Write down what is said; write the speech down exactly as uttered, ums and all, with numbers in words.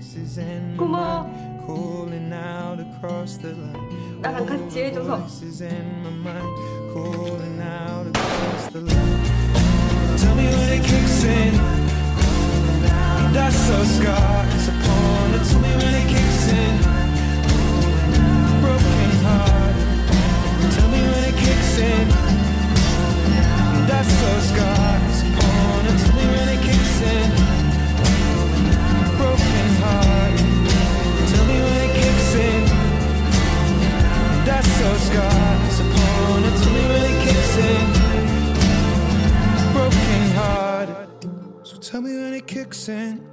고마워. 나랑 같이 해줘서. Tell me when it kicks in. That's so scars upon it. Tell me when it kicks in. Broken heart. Tell me when it kicks in. That's so scars upon it. Tell me when it kicks in. Broken heart. Tell me when it kicks in. That's so scars upon it. Tell me when it kicks in. Broken heart. So tell me when it kicks in.